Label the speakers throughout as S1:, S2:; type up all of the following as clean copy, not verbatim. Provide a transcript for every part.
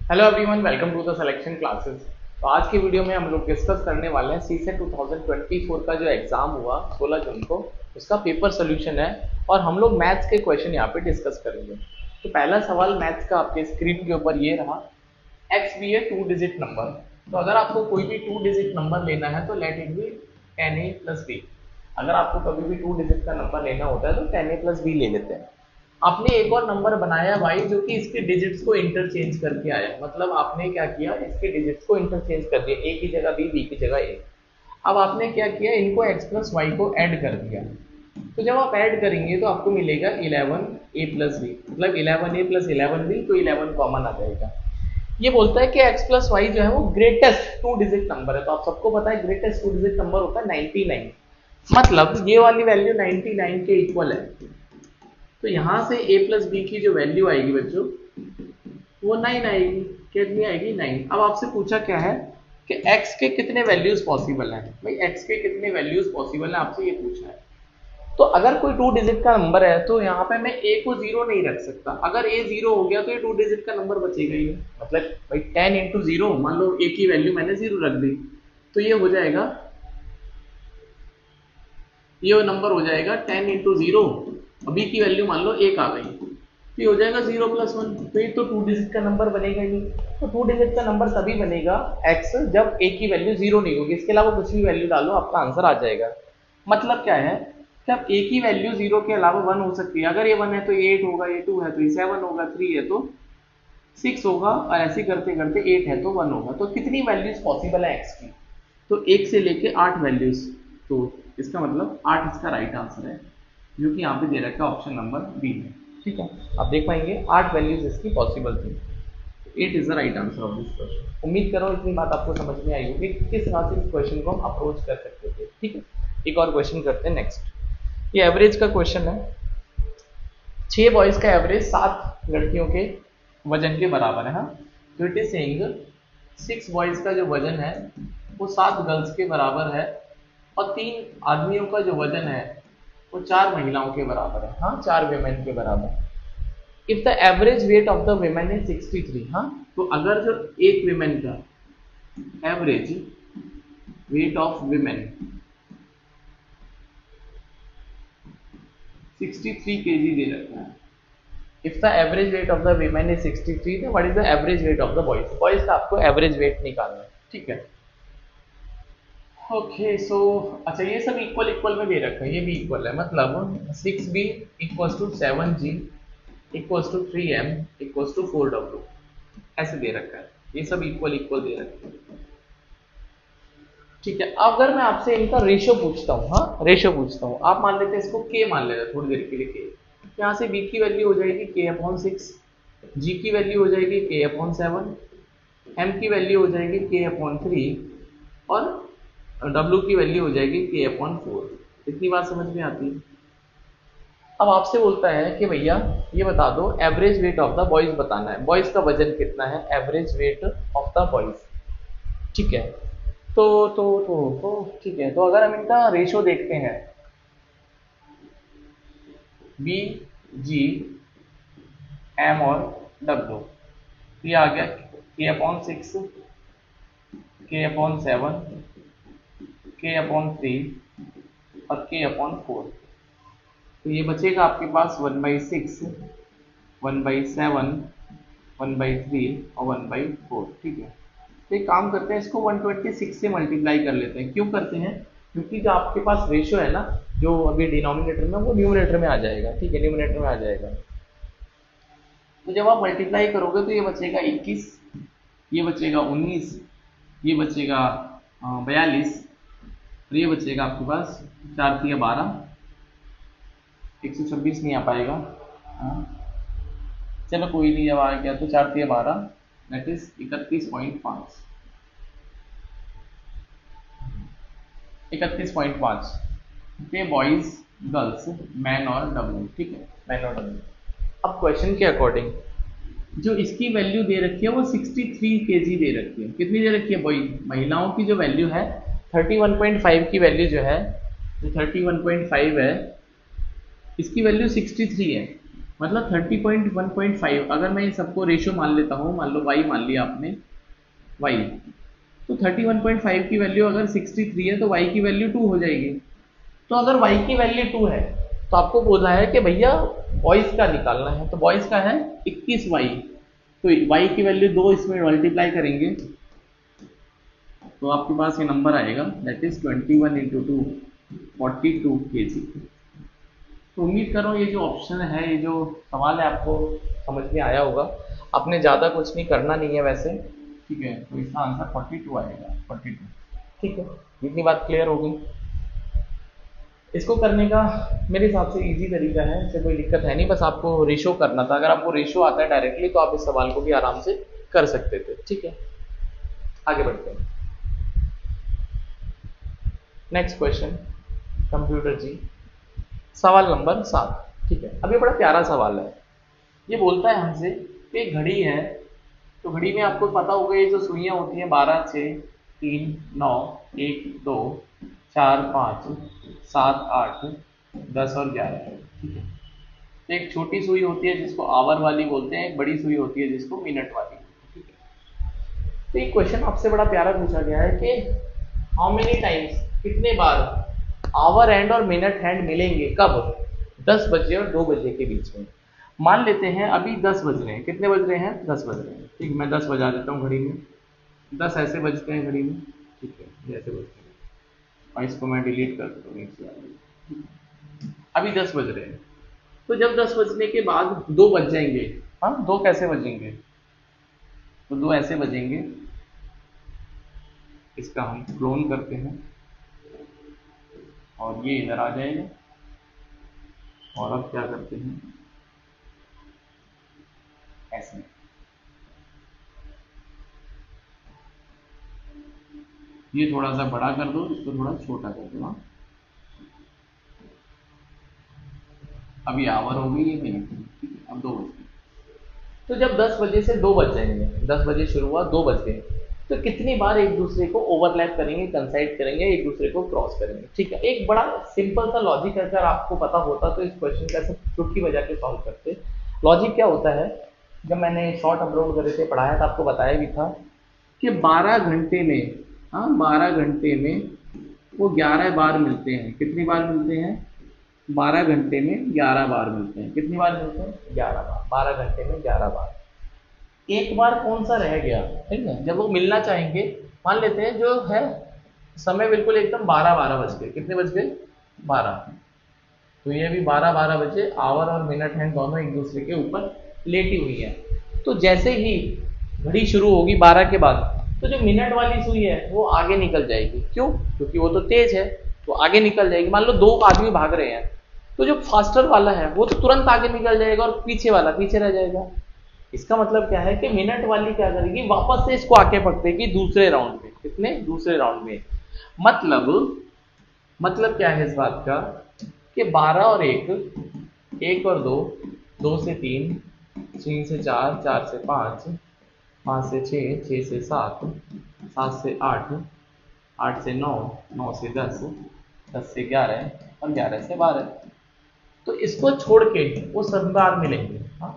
S1: Hello everyone, welcome to the selection classes. तो आज की वीडियो में हम लोग डिस्कस करने वाले हैं सीसेट 2024 का जो एग्जाम हुआ 16 जून को, उसका पेपर सोल्यूशन है और हम लोग मैथ्स के क्वेश्चन यहाँ पे डिस्कस करेंगे। तो पहला सवाल मैथ्स का आपके स्क्रीन के ऊपर ये रहा, X B A 2 digit number. तो अगर आपको कोई भी 2 डिजिट नंबर लेना है तो let it be 10a plus B. अगर आपको कभी भी 2 डिजिट का नंबर लेना होता है तो 10a प्लस बी ले लेते हैं। आपने एक और नंबर बनाया y जो कि इसके डिजिट्स को इंटरचेंज करके आया, मतलब आपने क्या किया, इसके डिजिट्स को इंटरचेंज कर दिया, a की जगह b, b की जगह a। अब आपने क्या किया, इनको x प्लस वाई को ऐड कर दिया। तो जब आप ऐड करेंगे तो आपको मिलेगा 11a प्लस बी, मतलब 11a प्लस 11b, तो 11 कॉमन आ जाएगा। ये बोलता है कि x प्लस वाई जो है वो ग्रेटेस्ट 2 डिजिट नंबर है। तो आप सबको पता है ग्रेटेस्ट 2 डिजिट नंबर होता है 99, मतलब ये वाली वैल्यू 99 के इक्वल है। तो यहां से a प्लस बी की जो वैल्यू आएगी बच्चों वो 9 आएगी। कितनी आएगी? 9। अब आपसे पूछा क्या है कि x के कितने वैल्यूज पॉसिबल हैं। भाई x के कितने वैल्यूज पॉसिबल हैं, आपसे ये पूछा है। तो अगर कोई 2 डिजिट का नंबर है तो यहाँ पे मैं a को 0 नहीं रख सकता। अगर a 0 हो गया तो ये 2 डिजिट का नंबर बचेगा ही नहीं। मतलब भाई 10 इंटू 0, मान लो a की वैल्यू मैंने 0 रख दी, तो ये हो जाएगा, ये नंबर हो जाएगा 10 इंटू 0, बी की वैल्यू मान लो 1 आ गई, तो ये हो जाएगा 0 प्लस 1। तो ये तो 2 डिजिट का नंबर बनेगा ही नहीं। तो 2 डिजिट का नंबर तभी बनेगा x जब a की वैल्यू 0 नहीं होगी। इसके अलावा कुछ भी वैल्यू डालो आपका आंसर आ जाएगा। मतलब क्या है कि अब a की वैल्यू 0 के अलावा 1 हो सकती है। अगर ये 1 है तो ये 8 होगा, ये 2 है तो ये 7 होगा, 3 है तो 6 होगा, और ऐसे करते करते 8 है तो 1 होगा। तो कितनी वैल्यूज पॉसिबल है x की? तो 1 से लेके 8 वैल्यूज। तो इसका मतलब 8 इसका राइट आंसर है, जो कि यहाँ पे दे रखा है ऑप्शन नंबर बी में। ठीक है, आप देख पाएंगे 8 वैल्यूज इसकी पॉसिबल थी। 8 is the right answer of this question. उम्मीद करो इतनी बात आपको समझ में आई होगी किस तरह से इस क्वेश्चन को हम अप्रोच कर सकते थे। ठीक है, एक और क्वेश्चन करते हैं नेक्स्ट। ये एवरेज का क्वेश्चन है। 6 बॉयज का एवरेज 7 लड़कियों के वजन के बराबर है। हाँ, तो इट इज सेइंग 6 बॉयज का जो वजन है वो 7 गर्ल्स के बराबर है, और 3 आदमियों का जो वजन है वो 4 महिलाओं के बराबर है। हाँ, 4 वीमेन के बराबर। If the average weight of the women is 63। हाँ, तो अगर जो एक वीमेन का average weight of women 63 KG दे रखा है। If the average weight of the women is 63, तो what is the average weight of the boys? Boys का आपको एवरेज वेट निकालना है। ठीक है, ओके सो अच्छा, ये सब इक्वल इक्वल में दे रखा है, ये भी इक्वल है, मतलब 6b equals to 7g equals to 3m equals to 4w, ऐसे दे रखा है। ये सब इक्वल इक्वल दे रखा है। ठीक है, अगर मैं आपसे इनका रेशियो पूछता हूँ, हाँ रेशियो पूछता हूँ, आप मान लेते हैं इसको k मान लेते हैं थोड़ी देर के लिए k। यहाँ से b की वैल्यू हो जाएगी k/6, g की वैल्यू हो जाएगी k/7, m की वैल्यू हो जाएगी k/3, और W की वैल्यू हो जाएगी k/4। इतनी बात समझ में आती है। अब आपसे बोलता है कि भैया ये बता दो average weight of the boys बताना है। बॉयज का वजन कितना है, average weight of the boys. ठीक है, तो ठीक है, तो अगर हम इनका रेशियो देखते हैं, बी, जी, एम और डब्ल्यू, ये आ गया k/6, k/7, k/3 और k/4। तो ये बचेगा आपके पास 1/6, 1/7, 1/3 और 1/4। ठीक है, तो एक काम करते हैं, इसको 126 से मल्टीप्लाई कर लेते हैं। क्यों करते हैं? क्योंकि जो आपके पास रेशियो है ना, जो अभी डिनोमिनेटर में, वो न्यूमरेटर में आ जाएगा। ठीक है, न्यूमरेटर में आ जाएगा। तो जब आप मल्टीप्लाई करोगे तो ये बचेगा 21, ये बचेगा 19, ये बचेगा 42, और ये बचेगा आपके पास 4 3 12, 126 नहीं आ पाएगा। चलो कोई नहीं, जब आ गया तो 4 3 12, दैट इज 31.5, 31.5 के बॉयज, गर्ल्स, मैन और डब्ल्यू। ठीक है, मैन और डब्ल्यू। अब क्वेश्चन के अकॉर्डिंग जो इसकी वैल्यू दे रखी है वो 63 केजी दे रखी है। कितनी दे रखी है भाई? महिलाओं की जो वैल्यू है 31.5 की वैल्यू जो है, जो 31.5 है, इसकी वैल्यू 63 है। मतलब 30.1.5 अगर मैं इन सबको रेशो मान लेता हूँ, मान लो y मान लिया आपने y, तो 31.5 की वैल्यू अगर 63 है तो y की वैल्यू 2 हो जाएगी। तो अगर y की वैल्यू 2 है तो आपको बोला है कि भैया बॉयज का निकालना है, तो बॉयज का है 21y, तो y की वैल्यू 2 इसमें मल्टीप्लाई करेंगे तो आपके पास ये नंबर आएगा, दैट इज 21 इंटू 2 42 kg। तो उम्मीद करो ये जो ऑप्शन है, ये जो सवाल है आपको समझ में आया होगा। आपने ज़्यादा कुछ नहीं करना नहीं है वैसे, ठीक है। तो इसका आंसर 42 आएगा, 42। ठीक है, इतनी बात क्लियर होगी। इसको करने का मेरे हिसाब से इजी तरीका है, इससे कोई दिक्कत है नहीं, बस आपको रेशो करना था। अगर आपको रेशो आता है डायरेक्टली तो आप इस सवाल को भी आराम से कर सकते थे। ठीक है, आगे बढ़ते हैं। नेक्स्ट क्वेश्चन कंप्यूटर जी, सवाल नंबर 7। ठीक है, अब ये बड़ा प्यारा सवाल है। ये बोलता है हमसे कि एक घड़ी है, तो घड़ी में आपको पता होगा ये जो सुइयां होती हैं 12, 6, 3, 9, 1, 2, 4, 5, 7, 8, 10 और 11। ठीक है, तो एक छोटी सुई होती है जिसको आवर वाली बोलते हैं, एक बड़ी सुई होती है जिसको मिनट वाली। ठीक है, तो ये क्वेश्चन आपसे बड़ा प्यारा पूछा गया है कि हाउ मेनी टाइम्स, कितने बार आवर हैंड और मिनट हैंड मिलेंगे, कब? 10 बजे और 2 बजे के बीच में। मान लेते हैं अभी 10 बज रहे हैं। कितने बज रहे हैं? 10 बज रहे हैं। ठीक, मैं 10 बजा देता हूँ घड़ी में। 10 ऐसे बजते हैं घड़ी में। ठीक है, ये ऐसे बजते हैं और इसको मैं डिलीट कर देता हूँ। अभी 10 बज रहे हैं, तो जब 10 बजने के बाद 2 बज जाएंगे। हाँ, 2 कैसे बजेंगे? तो 2 ऐसे बजेंगे, इसका हम क्लोन करते हैं और ये इधर आ जाएगा। और अब क्या करते हैं, ऐसे ये थोड़ा सा बड़ा कर दो, इसको थोड़ा छोटा कर दो। अब ये आवर हो गई, ये मिनट। ठीक है, अब 2 बज गए। तो जब 10 बजे से 2 बज जाएंगे, 10 बजे शुरू हुआ, 2 बज गए, तो कितनी बार एक दूसरे को ओवरलैप करेंगे, कंसाइड करेंगे, एक दूसरे को क्रॉस करेंगे। ठीक है, एक बड़ा सिंपल सा लॉजिक अगर आपको पता होता तो इस क्वेश्चन का ऐसे चुटकी बजा के सॉल्व करते। लॉजिक क्या होता है, जब मैंने शॉर्ट अपलोड करे थे, पढ़ाया था, आपको बताया भी था कि 12 घंटे में, हाँ 12 घंटे में वो 11 बार मिलते हैं। कितनी बार मिलते हैं? 12 घंटे में 11 बार मिलते हैं। कितनी बार मिलते हैं? 11 बार। 12 घंटे में 11 बार। एक बार कौन सा रह गया? ठीक है, जब वो मिलना चाहेंगे, मान लेते हैं जो है समय बिल्कुल एकदम 12 बज गए। कितने बज गए? 12। तो ये भी 12 बजे आवर और मिनट हैंड दोनों एक दूसरे के ऊपर लेटी हुई है। तो जैसे ही घड़ी शुरू होगी 12 के बाद, तो जो मिनट वाली सुई है वो आगे निकल जाएगी। क्यों? क्योंकि वो तो तेज है, तो आगे निकल जाएगी। मान लो 2 आदमी भाग रहे हैं, तो जो फास्टर वाला है वो तो तुरंत आगे निकल जाएगा और पीछे वाला पीछे रह जाएगा। इसका मतलब क्या है कि मिनट वाली क्या करेगी, वापस से इसको आके पकड़ेगी दूसरे राउंड में। कितने? दूसरे राउंड में। मतलब क्या है इस बात का कि 12 और 1, 1 और 2, 2 से 3, 3 से 4, 4 से 5, 5 से 6, 6 से 7, 7 से 8, 8 से 9, 9 से 10, 10 से 11 और 11 से 12। तो इसको छोड़ के वो सब बार मिलेंगे। हाँ,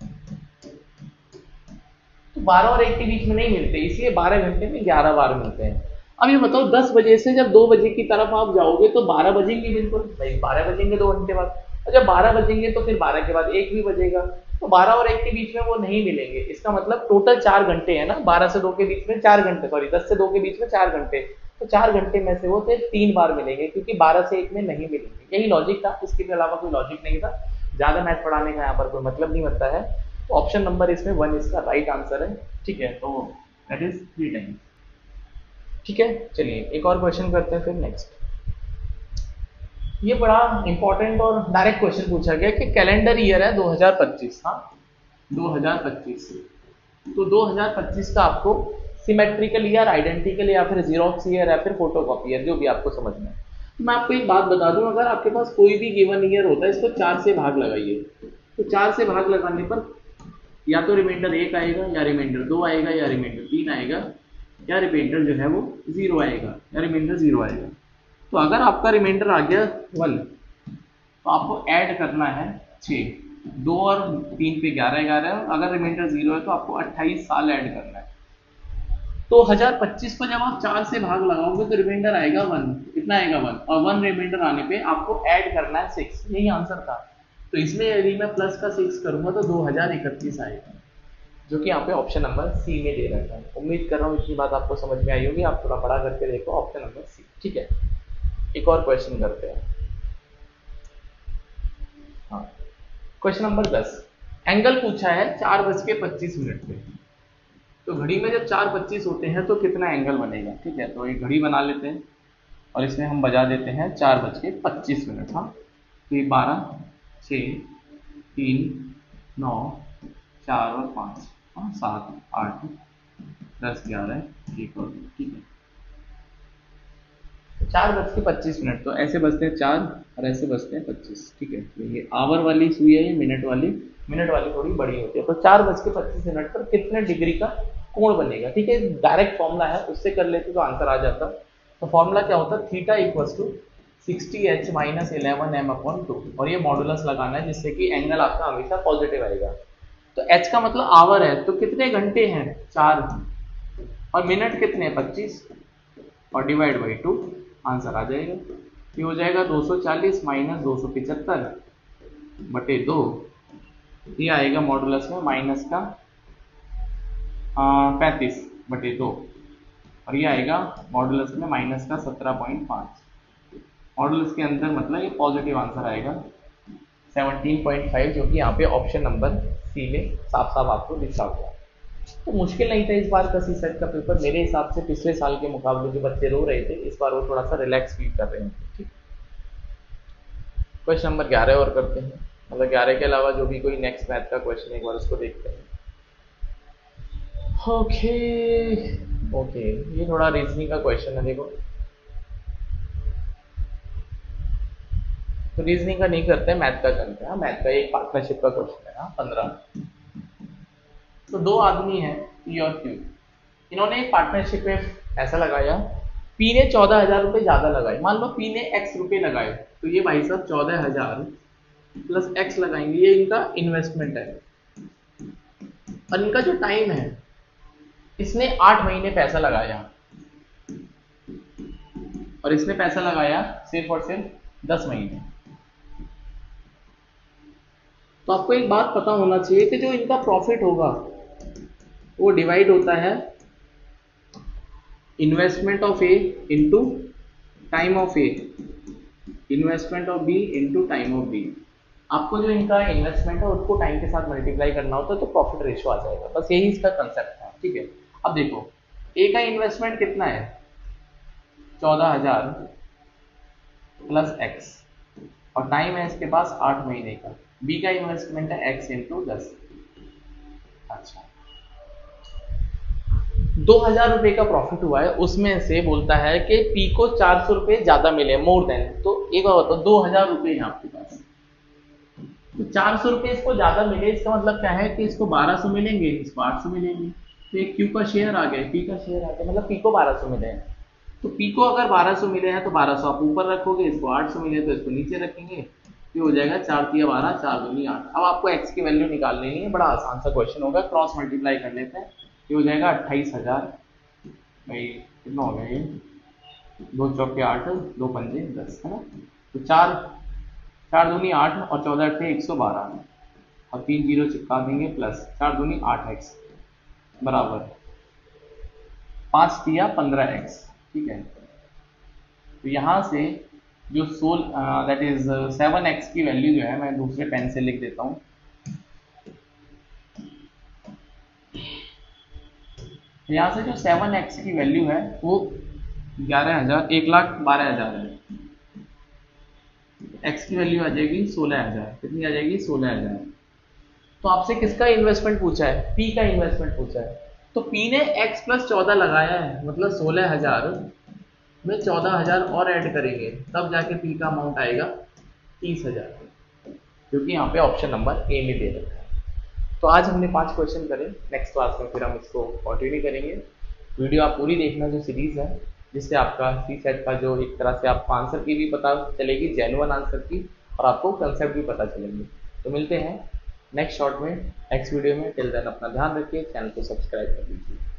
S1: तो 12 और 1 के बीच में नहीं मिलते, इसलिए 12 घंटे में 11 बार मिलते हैं। अब ये बताओ 10 बजे से जब 2 बजे की तरफ आप जाओगे तो 12 बजेंगे, बिल्कुल भाई 12 बजेंगे 2 घंटे बाद। और जब 12 बजेंगे तो फिर 12 के बाद 1 भी बजेगा, तो 12 और 1 के बीच में वो नहीं मिलेंगे। इसका मतलब टोटल 4 घंटे है ना, 12 से 2 के बीच में 4 घंटे, सॉरी 10 से 2 के बीच में 4 घंटे। तो 4 घंटे में से वो सिर्फ 3 बार मिलेंगे, क्योंकि 12 से 1 में नहीं मिलेंगे। यही लॉजिक था, इसके अलावा कोई लॉजिक नहीं था। ज्यादा मैथ पढ़ाने का यहाँ पर कोई मतलब नहीं बनता है। तो ऑप्शन नंबर इसमें 1 इसका राइट आंसर है। ठीक है, तो दैट इज 3 टाइम्स। ठीक है, चलिए एक और क्वेश्चन करते हैं फिर नेक्स्ट। ये बड़ा इंपॉर्टेंट और डायरेक्ट क्वेश्चन पूछा गया कि कैलेंडर ईयर है 2025। हाँ, 2025। तो 2025 का आपको सिमेट्रिकल ईयर, आइडेंटिकल या फिर जीरोक्स ईयर या फिर फोटोकॉपी ईयर, जो भी आपको समझना है। तो मैं आपको एक बात बता दूं, अगर आपके पास कोई भी गिवन ईयर होता है, इसको 4 से भाग लगाइए। तो 4 से भाग लगाने पर या तो रिमाइंडर 1 आएगा, या रिमाइंडर 2 आएगा, या रिमाइंडर 3 आएगा, या रिमाइंडर जो है वो 0 आएगा, या रिमाइंडर 0 आएगा। तो अगर आपका रिमाइंडर आ गया 1, तो आपको ऐड करना है 6। 2 और 3 पे 11 अगर रिमाइंडर 0 है तो आपको 28 साल ऐड करना है। तो 1025 को जब आप 4 से भाग लगाओगे तो रिमाइंडर आएगा 1, इतना आएगा 1, और 1 रिमाइंडर आने पे आपको ऐड करना है 6, यही आंसर था। तो इसमें यदि मैं प्लस का 6 करूंगा तो 2031 आएगा, जो कि यहाँ पे ऑप्शन नंबर सी में दे रखा है। उम्मीद कर रहा हूँ इतनी बात आपको समझ में आई होगी। आप थोड़ा बड़ा करके देखो, ऑप्शन नंबर सी, ठीक है। एक और क्वेश्चन करते हैं। हाँ, क्वेश्चन नंबर 10, एंगल पूछा है 4:25 पे। तो घड़ी में जब 4:25 होते हैं तो कितना एंगल बनेगा, ठीक है। तो एक घड़ी बना लेते हैं और इसमें हम बजा देते हैं 4:25। हाँ, तो ये 12, 6, 3, 9, 4 और 5, हाँ 7, 8, 10, 11, 1 और 2, ठीक है। 4:25, तो ऐसे बजते हैं 4 और ऐसे बजते हैं 25, ठीक है। तो ये आवर वाली सुई है, ये मिनट वाली थोड़ी बड़ी होती है। तो 4:25 पर कितने डिग्री का कोण बनेगा, ठीक है। डायरेक्ट फॉर्मूला है, उससे कर लेते तो आंसर आ जाता। तो फॉर्मूला क्या होता है, theta equals to 60h - 11m/2, और ये मॉडुलस लगाना है जिससे कि एंगल आपका हमेशा पॉजिटिव आएगा। तो h का मतलब आवर है, तो कितने घंटे हैं 4, और मिनट कितने 25, और डिवाइड बाई 2, आंसर आ जाएगा। ये हो जाएगा 240 - 275/2, ये आएगा मॉडुलस में माइनस का 35/2, और ये आएगा मॉडुलस में माइनस का 17.5। मॉडुलस के अंदर मतलब ये पॉजिटिव आंसर आएगा 17.5, जो कि यहाँ पे ऑप्शन नंबर सी में साफ साफ आपको दिखा हुआ। तो मुश्किल नहीं था इस बार का सी सेट का पेपर, मेरे हिसाब से पिछले साल के मुकाबले जो बच्चे रो रहे थे इस बार वो थोड़ा सा रिलैक्स फील कर रहे हैं, ठीक। क्वेश्चन नंबर 11 और करते हैं, मतलब 11 के अलावा जो भी कोई नेक्स्ट मैथ का क्वेश्चन एक बार उसको देखते हैं। ओके, ये थोड़ा रीजनिंग का क्वेश्चन है, देखो। तो रीजनिंग का नहीं करते हैं, मैथ का करते हैं। मैथ का एक पार्टनरशिप का क्वेश्चन है, 15। तो 2 आदमी हैं पी और क्यू, इन्होंने एक पार्टनरशिप में ऐसा लगाया, पी ने 14,000 रुपये ज़्यादा लगाए। मान लो पी ने x रुपये लगाए, तो ये भाई साहब 14,000 प्लस x लगाएंगे, ये इनका इन्वेस्टमेंट है। और इनका जो टाइम है, इसने 8 महीने पैसा लगाया और इसने पैसा लगाया सिर्फ और सिर्फ 10 महीने। तो आपको एक बात पता होना चाहिए कि जो इनका प्रॉफिट होगा वो डिवाइड होता है investment of A into time of A, investment of B into time of B. आपको जो इनका इन्वेस्टमेंट है उसको टाइम के साथ मल्टीप्लाई करना होता है, तो प्रॉफिट रेशियो आ जाएगा। बस यही इसका कंसेप्ट है, ठीक है। अब देखो, ए का इन्वेस्टमेंट कितना है 14,000 प्लस एक्स, और टाइम है इसके पास 8 महीने का। बी का इन्वेस्टमेंट है x इंटू 10। अच्छा, 2,000 रुपये का प्रॉफिट हुआ है, उसमें से बोलता है कि पी को 400 रुपये ज्यादा मिले, मोर देन। तो एक बार बताओ, 2,000 रुपये है आपके पास, तो 400 रुपये इसको ज्यादा मिले, इसका मतलब क्या है कि इसको 1200 मिलेंगे, इसको 800 मिलेंगे। तो एक क्यू का शेयर आ गया, पी का शेयर आ गया, मतलब पी को 1200 मिले हैं। तो पी को अगर 1200 मिले हैं तो 1200 आप ऊपर रखोगे, इसको 800 मिले तो इसको नीचे रखेंगे। ये हो जाएगा 4 तिया 12, 4 दूनी 8। अब आपको x की वैल्यू निकाल लेनी है, बड़ा आसान सा क्वेश्चन होगा, क्रॉस मल्टीप्लाई कर लेते हैं। ये हो जाएगा 28,000, भाई कितना हो गया ये, 2 चौके 8, 2 पंजे 10, है ना। तो 4 दूनी 8 और 14 अट्ठे 112, और 3 जीरो चिपका देंगे, प्लस 4 दूनी 8x बराबर 5 तिया 15x, ठीक है। तो यहाँ से जो दैट इज 7x की वैल्यू जो है, मैं दूसरे पेन से लिख देता हूँ। यहाँ से जो 7x की वैल्यू है वो 11,000, 1,12,000 है। x की वैल्यू आ जाएगी 16,000, कितनी आ जाएगी 16,000। तो आपसे किसका इन्वेस्टमेंट पूछा है, p का इन्वेस्टमेंट पूछा है। तो p ने x + 14 लगाया है, मतलब 16,000 में 14,000 और ऐड करेंगे, तब जाके p का अमाउंट आएगा 30,000, क्योंकि यहाँ पे ऑप्शन नंबर ए में दे रखा है। तो आज हमने 5 क्वेश्चन करे, नेक्स्ट क्लास में फिर हम इसको कंटिन्यू करेंगे। वीडियो आप पूरी देखना, जो सीरीज है, जिससे आपका सी सेट का जो एक तरह से आपको आंसर की भी पता चलेगी, जेन्युइन आंसर की, और आपको कंसेप्ट भी पता चलेंगे। तो मिलते हैं नेक्स्ट शॉर्ट में, नेक्स्ट वीडियो में। टिल देन अपना ध्यान रखिए, चैनल को सब्सक्राइब कर लीजिए।